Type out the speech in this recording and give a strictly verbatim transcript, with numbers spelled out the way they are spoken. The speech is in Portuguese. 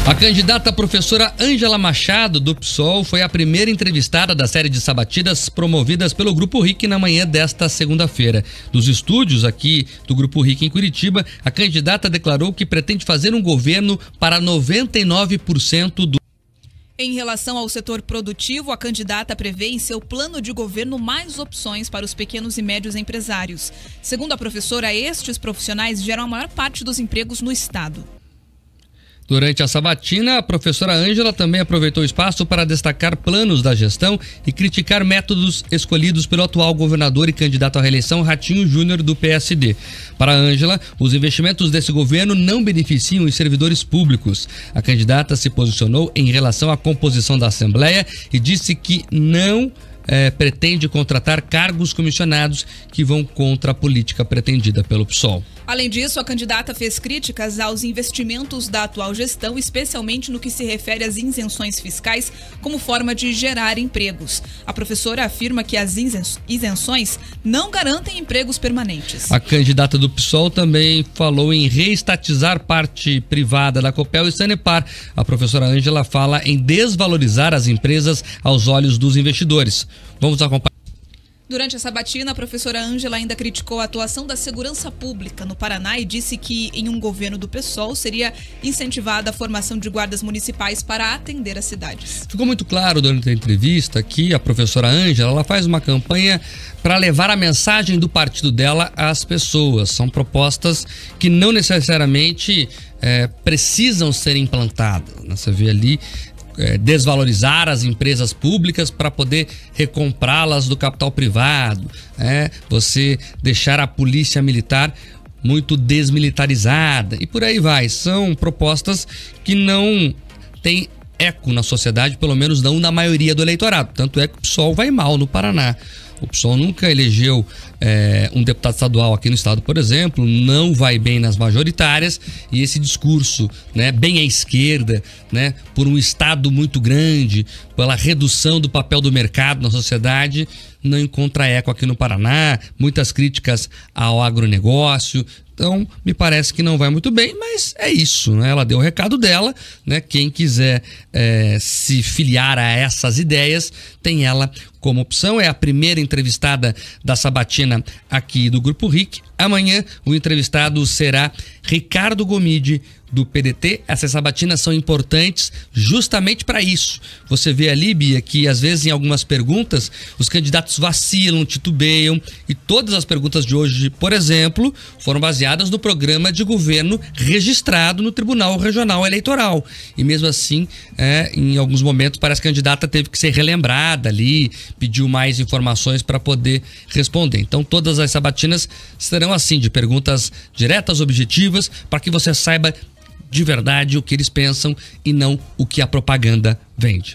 A candidata professora Ângela Machado, do PSOL, foi a primeira entrevistada da série de sabatinas promovidas pelo Grupo R I C na manhã desta segunda-feira. Dos estúdios aqui do Grupo R I C em Curitiba, a candidata declarou que pretende fazer um governo para noventa e nove por cento do... Em relação ao setor produtivo, a candidata prevê em seu plano de governo mais opções para os pequenos e médios empresários. Segundo a professora, estes profissionais geram a maior parte dos empregos no estado. Durante a sabatina, a professora Ângela também aproveitou o espaço para destacar planos da gestão e criticar métodos escolhidos pelo atual governador e candidato à reeleição Ratinho Júnior do P S D. Para a Ângela, os investimentos desse governo não beneficiam os servidores públicos. A candidata se posicionou em relação à composição da Assembleia e disse que não é, pretende contratar cargos comissionados que vão contra a política pretendida pelo PSOL. Além disso, a candidata fez críticas aos investimentos da atual gestão, especialmente no que se refere às isenções fiscais como forma de gerar empregos. A professora afirma que as isenções não garantem empregos permanentes. A candidata do PSOL também falou em reestatizar parte privada da Copel e Sanepar. A professora Ângela fala em desvalorizar as empresas aos olhos dos investidores. Vamos acompanhar. Durante a sabatina, a professora Ângela ainda criticou a atuação da segurança pública no Paraná e disse que, em um governo do PSOL, seria incentivada a formação de guardas municipais para atender as cidades. Ficou muito claro durante a entrevista que a professora Ângela ela faz uma campanha para levar a mensagem do partido dela às pessoas. São propostas que não necessariamente é, precisam ser implantadas. Você vê ali É, desvalorizar as empresas públicas para poder recomprá-las do capital privado, é, você deixar a polícia militar muito desmilitarizada e por aí vai. São propostas que não têm eco na sociedade, pelo menos não na maioria do eleitorado. Tanto é que o PSOL vai mal no Paraná. O PSOL nunca elegeu é, um deputado estadual aqui no estado, por exemplo, não vai bem nas majoritárias e esse discurso, né, bem à esquerda, né, por um estado muito grande, pela redução do papel do mercado na sociedade, não encontra eco aqui no Paraná, muitas críticas ao agronegócio. Então, me parece que não vai muito bem, mas é isso, né? Ela deu o recado dela, né? Quem quiser é, se filiar a essas ideias, tem ela como opção. É a primeira entrevistada da sabatina aqui do Grupo R I C. Amanhã, o entrevistado será Ricardo Gomide, do P D T. Essas sabatinas são importantes justamente para isso. Você vê ali, Bia, que às vezes em algumas perguntas os candidatos vacilam, titubeiam e todas as perguntas de hoje, por exemplo, foram baseadas no programa de governo registrado no Tribunal Regional Eleitoral. E mesmo assim, é, em alguns momentos parece que a candidata teve que ser relembrada ali, pediu mais informações para poder responder. Então todas as sabatinas serão assim, de perguntas diretas, objetivas, para que você saiba de verdade o que eles pensam e não o que a propaganda vende.